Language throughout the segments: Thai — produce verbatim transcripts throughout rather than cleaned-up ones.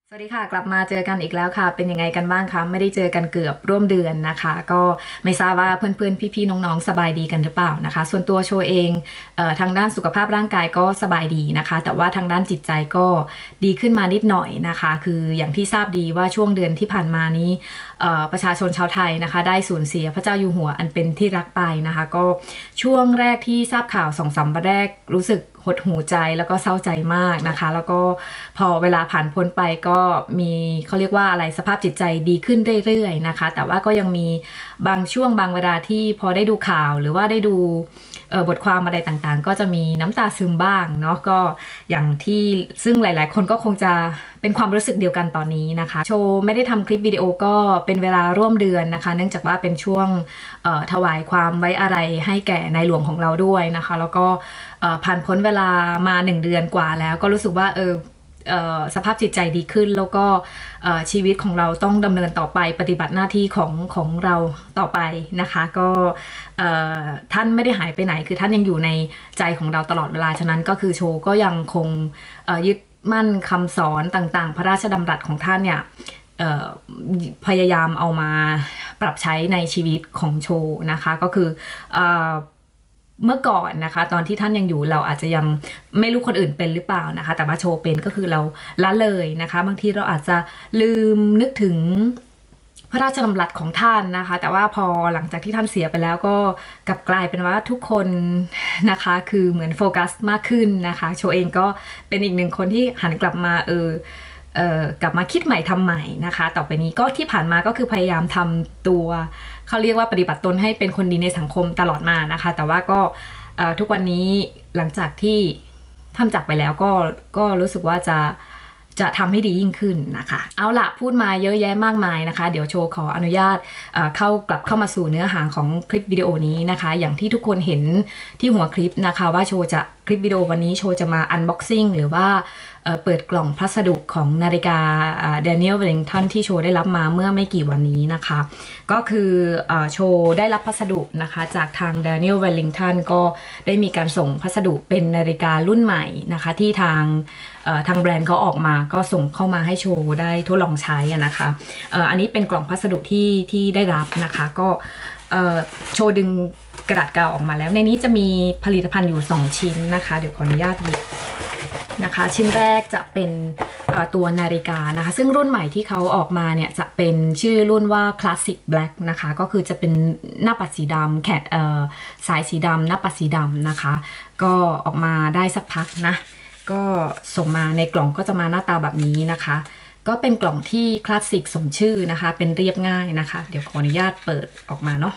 สวัสดีค่ะกลับมาเจอกันอีกแล้วค่ะเป็นยังไงกันบ้างคะไม่ได้เจอกันเกือบร่วมเดือนนะคะก็ไม่ทราบว่าเพื่อนๆพี่ๆน้องๆสบายดีกันหรือเปล่านะคะส่วนตัวโชเองเอ่อทางด้านสุขภาพร่างกายก็สบายดีนะคะแต่ว่าทางด้านจิตใจก็ดีขึ้นมานิดหน่อยนะคะคืออย่างที่ทราบดีว่าช่วงเดือนที่ผ่านมานี้เอ่อประชาชนชาวไทยนะคะได้สูญเสียพระเจ้าอยู่หัวอันเป็นที่รักไปนะคะก็ช่วงแรกที่ทราบข่าวสองสามวันแรกรู้สึกหดหูใจแล้วก็เศร้าใจมากนะคะแล้วก็พอเวลาผ่านพ้นไปก็มีเขาเรียกว่าอะไรสภาพจิตใจดีขึ้นเรื่อยๆนะคะแต่ว่าก็ยังมีบางช่วงบางเวลาที่พอได้ดูข่าวหรือว่าได้ดูบทความอะไรต่างๆก็จะมีน้ำตาซึมบ้างเนาะก็อย่างที่ซึ่งหลายๆคนก็คงจะเป็นความรู้สึกเดียวกันตอนนี้นะคะโชว์ไม่ได้ทำคลิปวิดีโอก็เป็นเวลาร่วมเดือนนะคะเนื่องจากว่าเป็นช่วงถวายความไว้อาลัยให้แก่ในหลวงของเราด้วยนะคะแล้วก็ผ่านพ้นเวลามาหนึ่งเดือนกว่าแล้วก็รู้สึกว่าเออสภาพจิตใจดีขึ้นแล้วก็ชีวิตของเราต้องดำเนินต่อไปปฏิบัติหน้าที่ของของเราต่อไปนะคะก็ท่านไม่ได้หายไปไหนคือท่านยังอยู่ในใจของเราตลอดเวลาฉะนั้นก็คือโชก็ยังคงยึดมั่นคำสอนต่างๆพระราชดำรัสของท่านเนี่ยพยายามเอามาปรับใช้ในชีวิตของโชนะคะก็คือเมื่อก่อนนะคะตอนที่ท่านยังอยู่เราอาจจะยังไม่รู้คนอื่นเป็นหรือเปล่านะคะแต่ว่าโชว์เป็นก็คือเราละเลยนะคะบางทีเราอาจจะลืมนึกถึงพระราชดำรัสของท่านนะคะแต่ว่าพอหลังจากที่ท่านเสียไปแล้วก็กลับกลายเป็นว่าทุกคนนะคะคือเหมือนโฟกัสมากขึ้นนะคะโชว์เองก็เป็นอีกหนึ่งคนที่หันกลับมาเออเอ่อกลับมาคิดใหม่ทำใหม่นะคะต่อไปนี้ก็ที่ผ่านมาก็คือพยายามทำตัวเขาเรียกว่าปฏิบัติตนให้เป็นคนดีในสังคมตลอดมานะคะแต่ว่าก็ทุกวันนี้หลังจากที่ท่านจากไปแล้วก็ก็รู้สึกว่าจะจะทำให้ดียิ่งขึ้นนะคะเอาละพูดมาเยอะแยะมากมายนะคะเดี๋ยวโชว์ขออนุญาตเข้ากลับเข้ามาสู่เนื้อหาของคลิปวิดีโอนี้นะคะอย่างที่ทุกคนเห็นที่หัวคลิปนะคะว่าโชว์จะคลิปวิดีโอวันนี้โชว์จะมาอันบ็อกซิ่งหรือว่าเปิดกล่องพัสดุของนาฬิกา Daniel Wellington ที่โชว์ได้รับมาเมื่อไม่กี่วันนี้นะคะก็คือโชว์ได้รับพัสดุนะคะจากทาง Daniel Wellington ก็ได้มีการส่งพัสดุเป็นนาฬิการุ่นใหม่นะคะที่ทางทางแบรนด์เขาออกมาก็ส่งเข้ามาให้โชว์ได้ทดลองใช้นะคะอันนี้เป็นกล่องพัสดุที่ที่ได้รับนะคะก็โชว์ดึงกระดาษกาวออกมาแล้วในนี้จะมีผลิตภัณฑ์อยู่สองชิ้นนะคะเดี๋ยวขออนุญาตหยิบนะคะชิ้นแรกจะเป็นตัวนาฬิกานะคะซึ่งรุ่นใหม่ที่เขาออกมาเนี่ยจะเป็นชื่อรุ่นว่า Classic Black นะคะก็คือจะเป็นหน้าปัดสีดำแขนสายสีดำหน้าปัดสีดำนะคะก็ออกมาได้สักพักนะก็ส่งมาในกล่องก็จะมาหน้าตาแบบนี้นะคะก็เป็นกล่องที่คลาสสิกสมชื่อนะคะเป็นเรียบง่ายนะคะเดี๋ยวขออนุญาตเปิดออกมาเนาะ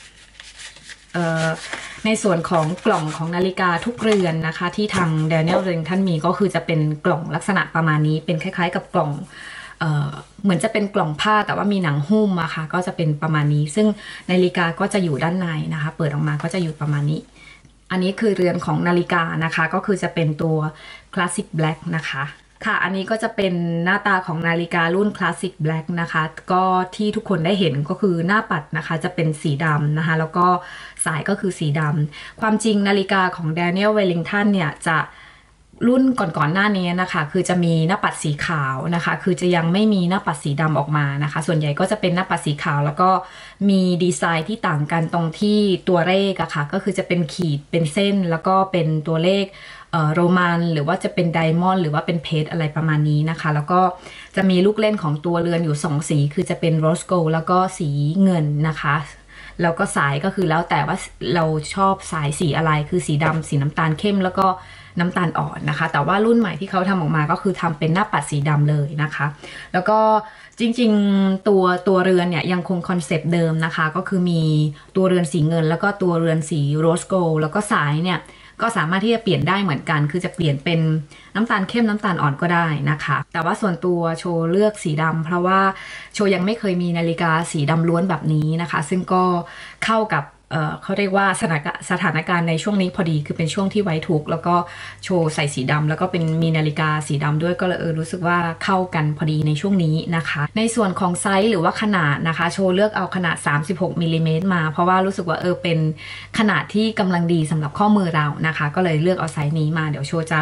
ในส่วนของกล่องของนาฬิกาทุกเรือนนะคะที่ทาง Daniel Wellington มีก็คือจะเป็นกล่องลักษณะประมาณนี้เป็นคล้ายๆกับกล่องเอ่อเหมือนจะเป็นกล่องผ้าแต่ว่ามีหนังหุ้มอะค่ะก็จะเป็นประมาณนี้ซึ่งนาฬิกาก็จะอยู่ด้านในนะคะเปิดออกมาก็จะอยู่ประมาณนี้อันนี้คือเรือนของนาฬิกานะคะก็คือจะเป็นตัว Classic Black นะคะค่ะอันนี้ก็จะเป็นหน้าตาของนาฬิการุ่น Classic Black นะคะก็ที่ทุกคนได้เห็นก็คือหน้าปัดนะคะจะเป็นสีดำนะคะแล้วก็สายก็คือสีดำความจริงนาฬิกาของ Daniel Wellington เนี่ยจะรุ่นก่อนๆหน้านี้นะคะคือจะมีหน้าปัดสีขาวนะคะคือจะยังไม่มีหน้าปัดสีดำออกมานะคะส่วนใหญ่ก็จะเป็นหน้าปัดสีขาวแล้วก็มีดีไซน์ที่ต่างกันตรงที่ตัวเลขอะค่ะก็คือจะเป็นขีดเป็นเส้นแล้วก็เป็นตัวเลขโรมันหรือว่าจะเป็นไดมอนด์หรือว่าเป็นเพชรอะไรประมาณนี้นะคะแล้วก็จะมีลูกเล่นของตัวเรือนอยู่สองสีคือจะเป็นโรสโกลแล้วก็สีเงินนะคะแล้วก็สายก็คือแล้วแต่ว่าเราชอบสายสีอะไรคือสีดำสีน้ำตาลเข้มแล้วก็น้ำตาลอ่อนนะคะแต่ว่ารุ่นใหม่ที่เขาทำออกมาก็คือทำเป็นหน้าปัดสีดำเลยนะคะแล้วก็จริงๆตัวตัวเรือนเนี่ยยังคงคอนเซปต์เดิมนะคะก็คือมีตัวเรือนสีเงินแล้วก็ตัวเรือนสีโรสโกลแล้วก็สายเนี่ยก็สามารถที่จะเปลี่ยนได้เหมือนกันคือจะเปลี่ยนเป็นน้ำตาลเข้มน้ำตาลอ่อนก็ได้นะคะแต่ว่าส่วนตัวโชว์เลือกสีดำเพราะว่าโชว์ยังไม่เคยมีนาฬิกาสีดำล้วนแบบนี้นะคะซึ่งก็เข้ากับ เอ่อเขาเรียกว่าสถานสถานการณ์ในช่วงนี้พอดีคือเป็นช่วงที่ไว้ทุกข์แล้วก็โชว์ใส่สีดำแล้วก็เป็นมีนาฬิกาสีดำด้วยก็เลยเออรู้สึกว่าเข้ากันพอดีในช่วงนี้นะคะในส่วนของไซส์หรือว่าขนาดนะคะโชว์เลือกเอาขนาดสามสิบหกมิลลิเมตรมาเพราะว่ารู้สึกว่าเออเป็นขนาดที่กำลังดีสำหรับข้อมือเรานะคะก็เลยเลือกเอาไซส์นี้มาเดี๋ยวโชว์จะ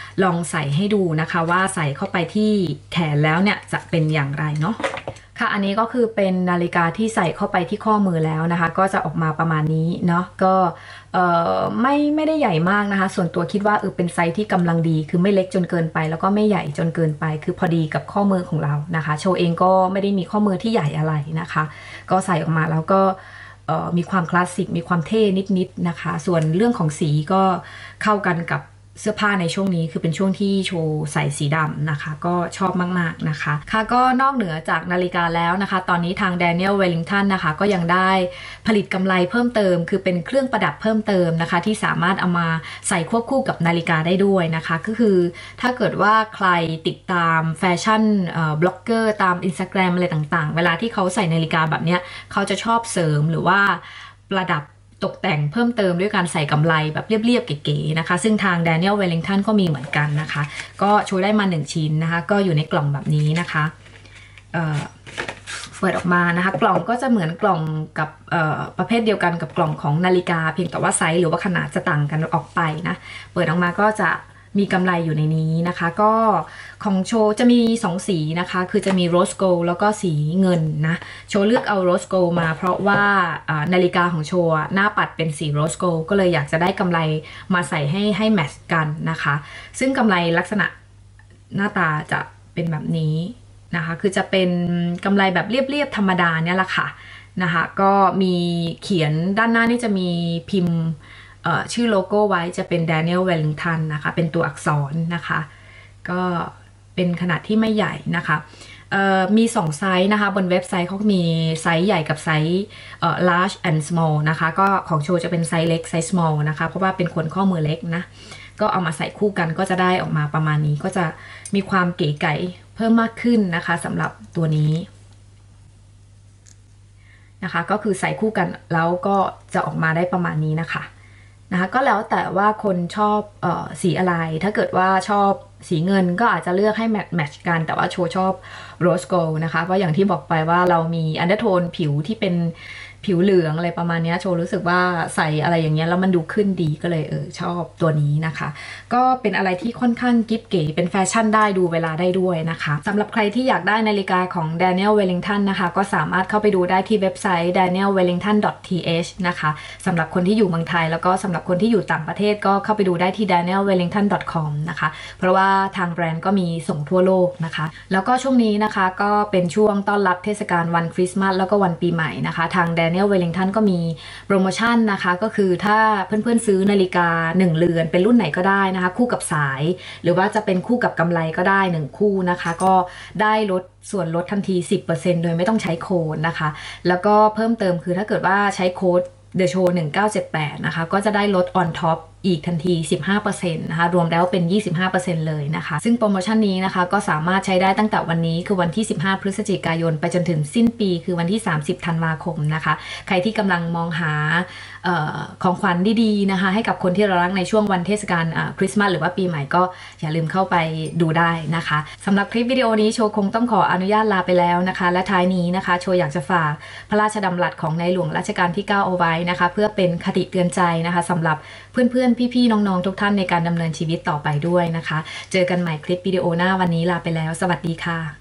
ลองใส่ให้ดูนะคะว่าใส่เข้าไปที่แขนแล้วเนี่ยจะเป็นอย่างไรเนาะค่ะอันนี้ก็คือเป็นนาฬิกาที่ใส่เข้าไปที่ข้อมือแล้วนะคะก็จะออกมาประมาณนี้เนาะก็เอ่อไม่ไม่ได้ใหญ่มากนะคะส่วนตัวคิดว่าเออเป็นไซส์ที่กำลังดีคือไม่เล็กจนเกินไปแล้วก็ไม่ใหญ่จนเกินไปคือพอดีกับข้อมือของเรานะคะโชว์เองก็ไม่ได้มีข้อมือที่ใหญ่อะไรนะคะก็ใส่ออกมาแล้วก็มีความคลาสสิกมีความเท่นิดๆนะคะส่วนเรื่องของสีก็เข้ากันกับเสื้อผ้าในช่วงนี้คือเป็นช่วงที่โชว์ใส่สีดำนะคะก็ชอบมากๆนะคะค่ะก็นอกเหนือจากนาฬิกาแล้วนะคะตอนนี้ทาง Daniel Wellington นะคะก็ยังได้ผลิตกำไรเพิ่มเติมคือเป็นเครื่องประดับเพิ่มเติมนะคะที่สามารถเอามาใส่ควบคู่กับนาฬิกาได้ด้วยนะคะก็คือถ้าเกิดว่าใครติดตามแฟชั่นบล็อกเกอร์ตาม Instagram อะไรต่างๆเวลาที่เขาใส่นาฬิกาแบบนี้เขาจะชอบเสริมหรือว่าประดับตกแต่งเพิ่มเติมด้วยการใส่กำไรแบบเรียบๆเก๋ๆนะคะซึ่งทาง Daniel Wellington ก็มีเหมือนกันนะคะก็โชว์ได้มาหนึ่งชิ้นนะคะก็อยู่ในกล่องแบบนี้นะคะเอ่อเปิดออกมานะคะกล่องก็จะเหมือนกล่องกับประเภทเดียวกันกับกล่องของนาฬิกาเพียงแต่ว่าไซส์หรือว่าขนาดจะต่างกันออกไปนะเปิดออกมาก็จะมีกำไรอยู่ในนี้นะคะก็ของโชว์จะมีสองสีนะคะคือจะมีโรสโกลแล้วก็สีเงินนะโชว์เลือกเอาโรสโกลมาเพราะว่านาฬิกาของโชว์หน้าปัดเป็นสีโรสโกลก็เลยอยากจะได้กำไรมาใส่ให้ให้แมทช์กันนะคะซึ่งกำไรลักษณะหน้าตาจะเป็นแบบนี้นะคะคือจะเป็นกำไรแบบเรียบๆธรรมดาเนี่ยแหละค่ะนะคะก็มีเขียนด้านหน้านี่จะมีพิมพ์ชื่อโลโก้ไว้จะเป็น Daniel Wellington นะคะเป็นตัวอักษรนะคะก็เป็นขนาดที่ไม่ใหญ่นะคะมีสองไซส์นะคะบนเว็บไซต์เขามีไซส์ใหญ่กับไซส์ large and small นะคะก็ของโชว์จะเป็นไซส์เล็กไซส์ small นะคะเพราะว่าเป็นคนข้อมือเล็กนะก็เอามาใส่คู่กันก็จะได้ออกมาประมาณนี้ก็จะมีความเก๋ไก๋เพิ่มมากขึ้นนะคะสำหรับตัวนี้นะคะก็คือใส่คู่กันแล้วก็จะออกมาได้ประมาณนี้นะคะนะคะก็แล้วแต่ว่าคนชอบเอ่อสีอะไรถ้าเกิดว่าชอบสีเงินก็อาจจะเลือกให้แมทช์กันแต่ว่าโชว์ชอบโรสโกลนะคะเพราะอย่างที่บอกไปว่าเรามีอันเดอร์โทนผิวที่เป็นผิวเหลืองอะไรประมาณนี้โชว์รู้สึกว่าใส่อะไรอย่างเงี้ยแล้วมันดูขึ้นดีก็เลยเออชอบตัวนี้นะคะก็เป็นอะไรที่ค่อนข้างกิ๊บเก๋เป็นแฟชั่นได้ดูเวลาได้ด้วยนะคะสำหรับใครที่อยากได้นาฬิกาของ Daniel Wellington นะคะก็สามารถเข้าไปดูได้ที่เว็บไซต์ daniel wellington dot t h นะคะสำหรับคนที่อยู่เมืองไทยแล้วก็สำหรับคนที่อยู่ต่างประเทศก็เข้าไปดูได้ที่ daniel wellington dot com นะคะเพราะว่าทางแบรนด์ก็มีส่งทั่วโลกนะคะแล้วก็ช่วงนี้นะคะก็เป็นช่วงต้อนรับเทศกาลวันคริสต์มาสแล้วก็วันปีใหม่นะคะทาง Daniel Wellington ก็มีโปรโมชั่นนะคะก็คือถ้าเพื่อนๆซื้อนาฬิกาหนึ่งเรือนเป็นรุ่นไหนก็ได้นะคะคู่กับสายหรือว่าจะเป็นคู่กับกำไรก็ได้หนึ่งคู่นะคะก็ได้ลดส่วนลดทันที สิบเปอร์เซ็นต์ โดยไม่ต้องใช้โค้ดนะคะแล้วก็เพิ่มเติมคือถ้าเกิดว่าใช้โค้ด The Show หนึ่งเก้าเจ็ดแปดนะคะก็จะได้ลด on top อีกทันที สิบห้าเปอร์เซ็นต์ นะคะรวมแล้วเป็น ยี่สิบห้าเปอร์เซ็นต์ เลยนะคะซึ่งโปรโมชั่นนี้นะคะก็สามารถใช้ได้ตั้งแต่วันนี้คือวันที่สิบห้าพฤศจิกายนไปจนถึงสิ้นปีคือวันที่สามสิบธันวาคมนะคะใครที่กำลังมองหาออของขวัญดีๆนะคะให้กับคนที่เรารักในช่วงวันเทศกาลคริสต์มาสหรือว่าปีใหม่ก็อย่าลืมเข้าไปดูได้นะคะสำหรับคลิปวิดีโอนี้โชว์คงต้องขออนุญาตลาไปแล้วนะคะและท้ายนี้นะคะโชว์อยากจะฝากพระราชดำรัสของในหลวงรัชกาลที่เก้าเอาไว้นะคะเพื่อเป็นคติเตือนใจนะคะสำหรับเพื่อนๆพี่ๆน้องๆทุกท่านในการดำเนินชีวิตต่อไปด้วยนะคะเจอกันใหม่คลิปวิดีโอหน้าวันนี้ลาไปแล้วสวัสดีค่ะ